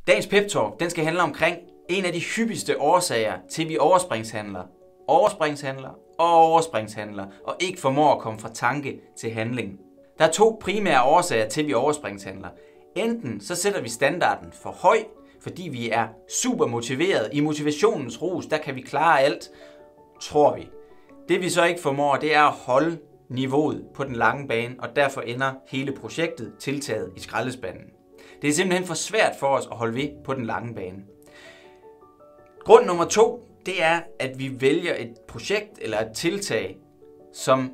Dagens pep talk, den skal handle omkring en af de hyppigste årsager til, at vi overspringshandler og ikke formår at komme fra tanke til handling. Der er to primære årsager til, at vi overspringshandler. Enten så sætter vi standarden for høj, fordi vi er super motiveret. I motivationens rus, der kan vi klare alt, tror vi. Det vi så ikke formår, det er at holde niveauet på den lange bane, og derfor ender hele projektet tiltaget i skraldespanden. Det er simpelthen for svært for os at holde ved på den lange bane. Grund nummer 2, det er, at vi vælger et projekt eller et tiltag, som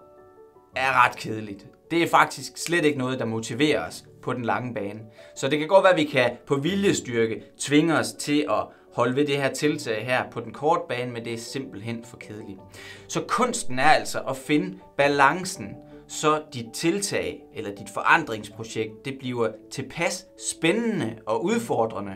er ret kedeligt. Det er faktisk slet ikke noget, der motiverer os på den lange bane. Så det kan godt være, at vi kan på viljestyrke tvinge os til at holde ved det her tiltag her på den korte bane, men det er simpelthen for kedeligt. Så kunsten er altså at finde balancen, så dit tiltag eller dit forandringsprojekt, det bliver tilpas spændende og udfordrende.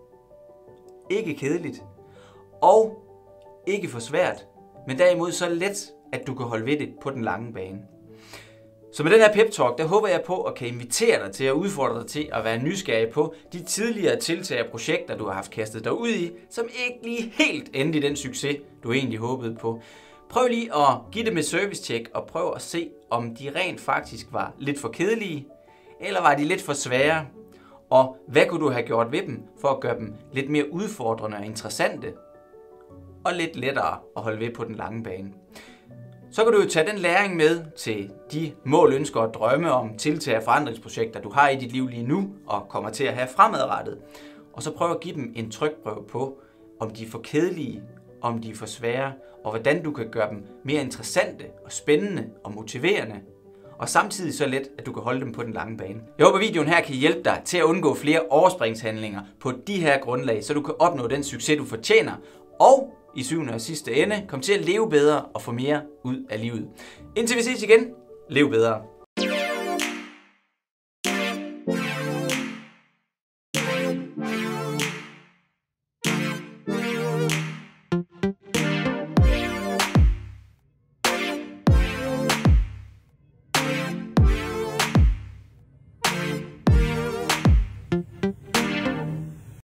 Ikke kedeligt og ikke for svært, men derimod så let, at du kan holde ved det på den lange bane. Så med den her pep talk, der håber jeg på at kan invitere dig til at udfordre dig til at være nysgerrig på de tidligere tiltag og projekter, du har haft kastet dig ud i, som ikke lige helt endte i den succes, du egentlig håbede på. Prøv lige at give dem et service-check og prøv at se, om de rent faktisk var lidt for kedelige, eller var de lidt for svære, og hvad kunne du have gjort ved dem for at gøre dem lidt mere udfordrende og interessante, og lidt lettere at holde ved på den lange bane. Så kan du jo tage den læring med til de mål, ønsker og drømme om tiltag og forandringsprojekter, du har i dit liv lige nu og kommer til at have fremadrettet. Og så prøv at give dem en trykprøve på, om de er for kedelige, om de er for svære, og hvordan du kan gøre dem mere interessante og spændende og motiverende. Og samtidig så let, at du kan holde dem på den lange bane. Jeg håber, videoen her kan hjælpe dig til at undgå flere overspringshandlinger på de her grundlag, så du kan opnå den succes, du fortjener. Og i syvende og sidste ende, kom til at leve bedre og få mere ud af livet. Indtil vi ses igen, lev bedre.